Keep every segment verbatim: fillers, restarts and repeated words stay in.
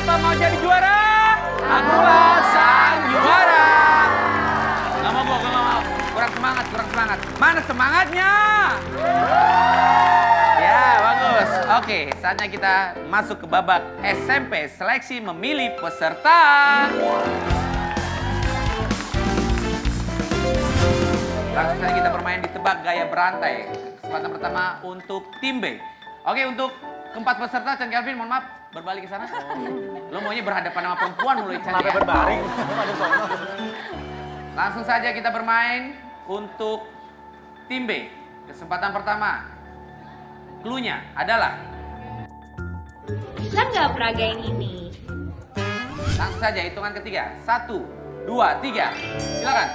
Siapa mau jadi juara? Akulah sang juara. Gak mau gua, gua gak mau. Kurang semangat, kurang semangat. Mana semangatnya? Ya, bagus. Oke, saatnya kita masuk ke babak S M P seleksi memilih peserta. Langsung saja kita bermain di tebak gaya berantai. Kesempatan pertama untuk tim B. Oke, untuk keempat peserta, Chan Kelvin, mohon maaf, berbalik ke sana. Lo maunya berhadapan sama perempuan mulu, Chan, ya? berbaring. Langsung saja kita bermain untuk tim B. Kesempatan pertama, clue-nya adalah bisa nggak peragain ini? langsung saja hitungan ketiga. Satu, dua, tiga. Silakan.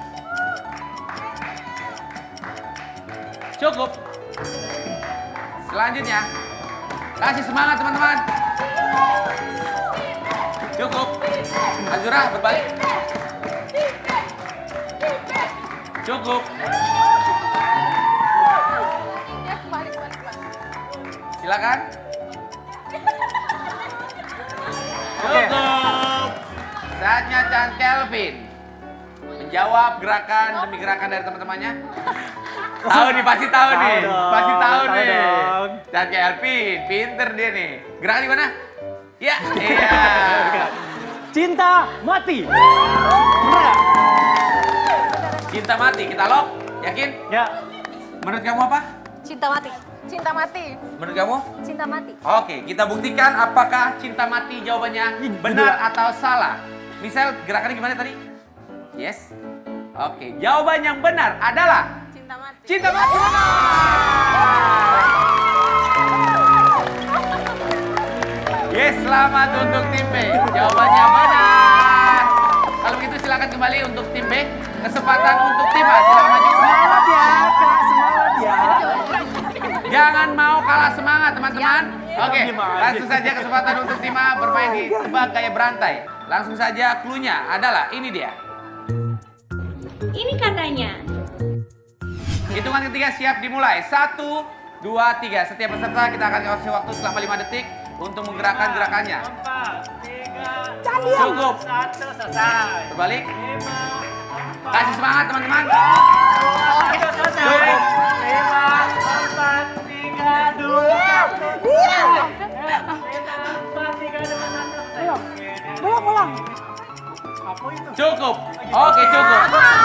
Cukup. Selanjutnya, kasih semangat teman-teman. Cukup. Azura berbalik. Cukup. Silakan. Cukup. Saatnya Chan Kelvin menjawab gerakan demi gerakan dari teman-temannya. Tahu nih, pasti tahu nih. Pasti tahu nih. Chan Kelvin, pinter dia nih. Gerakan di mana? Ya, iya. Cinta mati. Bener gak? Cinta mati, kita lock. Yakin? Ya. Menurut kamu apa? Cinta mati. Cinta mati. Menurut kamu? Cinta mati. Oke, kita buktikan apakah cinta mati jawabannya benar atau salah. Misal, gerakannya gimana tadi? Yes. Oke, jawaban yang benar adalah Cinta mati. cinta mati. Yes, selamat untuk tim B. Jawabannya benar. Kalau begitu silakan kembali untuk tim B. Kesempatan untuk tim A. Silakan maju. Semangat ya, Kak. Semangat ya. Jangan mau kalah semangat, teman-teman. Oke, Gimana? langsung saja kesempatan untuk tim A bermain di tebak gaya berantai. Langsung saja clue-nya adalah ini dia. Ini katanya. Hitungan ketiga siap dimulai. Satu, dua, tiga. Setiap peserta kita akan kasih waktu selama lima detik untuk menggerakkan gerakannya. Empat, tiga, Cukup. satu, selesai. Berbalik. Kasih semangat, teman-teman. Ayo selesai. Cukup. Lima, empat, tiga, dua, satu. Dia. Lima, empat, tiga, dua, satu. Belum. Belum, belum. Apa itu? Cukup. Oke, cukup.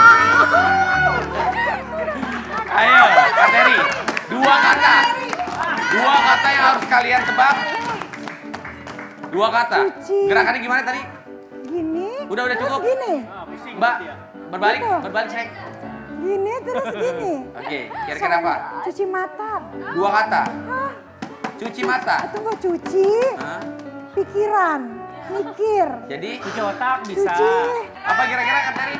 Ayo, Kak Terry. Dua kata. Dua kata yang harus kalian tebak. Dua kata. Cuci. Gerakannya gimana tadi? Gini. Udah, udah terus cukup. Gini. Ah, pusing Mbak, ya. berbalik, Gitu. berbalik, cek. Gini terus gini. Oke, kira-kira apa? Cuci mata. Dua kata. Hah? Cuci mata. Atau nggak cuci? Hah? Pikiran. Mikir. Jadi, Cuci otak bisa. Cuci. apa kira-kira Kak Terry?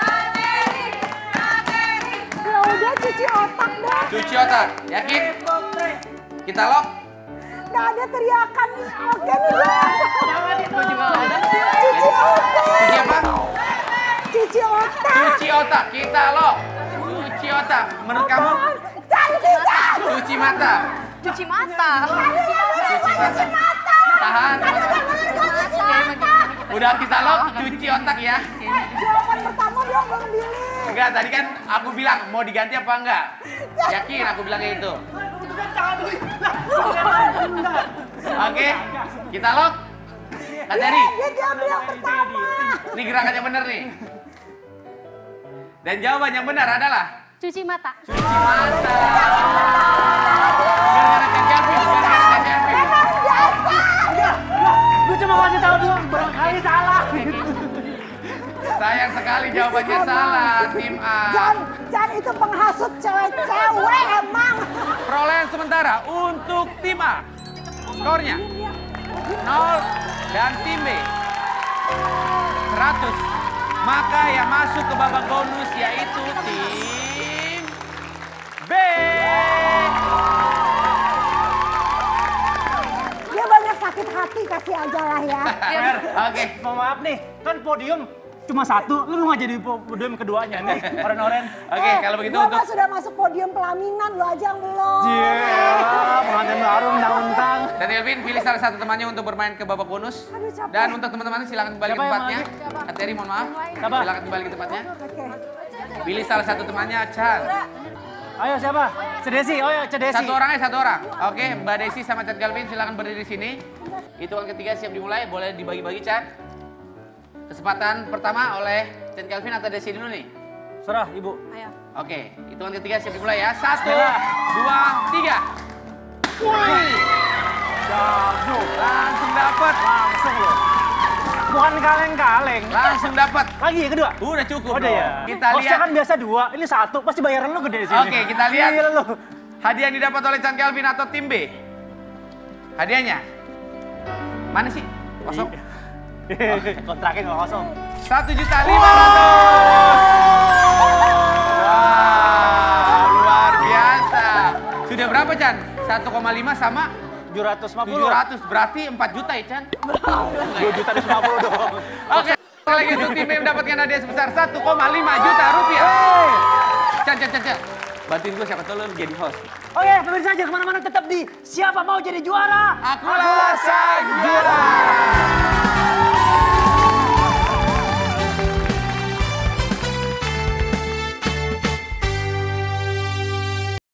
Ya udah cuci otak dah. Cuci otak. Yakin? Kita lock. Nggak ada teriakan. Oke nih gue. Semangat itu juga. Cuci otak. Cuci apa? Cuci otak. Cuci otak. Kita lock. Cuci otak. Menurut kamu? Cantik kan? Cuci mata. Cuci mata. Cuci mata. Tahan. Udah kita lock. Cuci otak ya. Jawaban pertama belum belum pilih. Enggak, tadi kan aku bilang mau diganti apa enggak? Yakin aku bilang kayak gitu. Oke, kita lock. Kak Terry, Dia jawab yang pertama. ini gerakannya bener nih. Dan jawaban yang benar adalah Cuci mata. cuci mata. Gara-gara Kak Kelvin, gara-gara Kak Kelvin. Gue cuma kasih tahu doang, barangkali salah. Sayang sekali jawabannya salah, tim A. Jan, Jan itu penghasut cewek-cewek emang. Perolehan sementara untuk tim A. Skornya nol dan tim B seratus. Maka yang masuk ke babak bonus yaitu tim B. Dia banyak sakit hati, kasih aja lah ya. Oke. Mau maaf nih, kan podium cuma satu, lu nggak jadi podium keduanya nih, oren-oren. Oke, kalau begitu gua untuk... mah sudah masuk podium pelaminan, lu aja yang belum. Iya, pengantin baru mentang-mentang. Dan Elvin pilih salah satu temannya untuk bermain ke babak bonus. Aduh, capek. Dan untuk teman-teman silakan kembali Siapa ke yang tempatnya. mau Kak Terry mohon maaf. Siapa? Silakan kembali ke tempatnya. Oke. Pilih salah satu temannya, Chan. Ayo siapa? Cedesi, oh ya Cedesi. Satu orang ya, satu orang. Oke, Mbak Desi sama Chan Kelvin silakan berdiri di sini. Hitungan ketiga siap dimulai, boleh dibagi-bagi Chan. Kesempatan pertama oleh Chan Kelvin atau Desi dulu nih? Serah, Ibu. Oke, hitungan ketiga siap dimulai ya. Satu, Bismillah. dua, tiga. Wih, Jago. langsung dapat. Langsung loh. Bukan kaleng-kaleng. Langsung dapat. Lagi yang kedua? Udah cukup Oh, udah dong. ya. Kita Hostnya lihat. kan biasa dua, ini satu. Pasti bayaran lu gede di sini. Oke, kita lihat. Gila lu. Hadiah yang didapat oleh Chan Kelvin atau tim B? Hadiahnya? Mana sih? Kosong. Kontraknya nggak kosong. Satu juta lima ratus. Wow, luar biasa. Sudah berapa Chan? satu koma lima sama tujuh ratus lima puluh. tujuh ratus. Berarti empat juta ya Chan? dua juta lima puluh dong. Oke, sekali lagi untuk tim B mendapatkan hadiah sebesar satu koma lima juta rupiah. Chan, Chan, Chan, Chan. Bantuin gue siapa tahu lo jadi host. Oke, pemirsa aja kemana-mana tetap di Siapa Mau Jadi Juara. Akulah sang juara.